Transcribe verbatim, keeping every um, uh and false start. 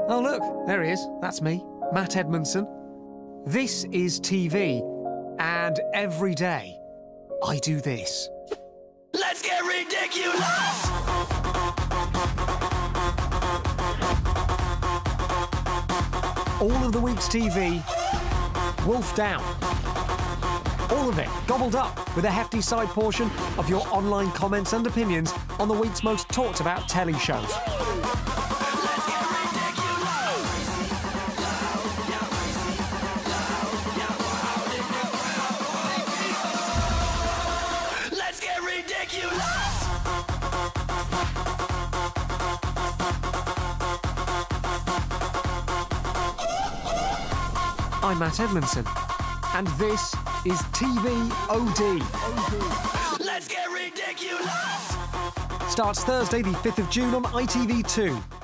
Oh, look, there he is. That's me, Matt Edmondson. This is T V, and every day I do this. Let's get ridiculous! All of the week's T V, wolfed down. All of it gobbled up with a hefty side portion of your online comments and opinions on the week's most talked about telly shows. Let's get ridiculous! Let's get ridiculous! I'm Matt Edmondson, and this is T V O D. Let's get ridiculous! Starts Thursday the fifth of June on I T V two.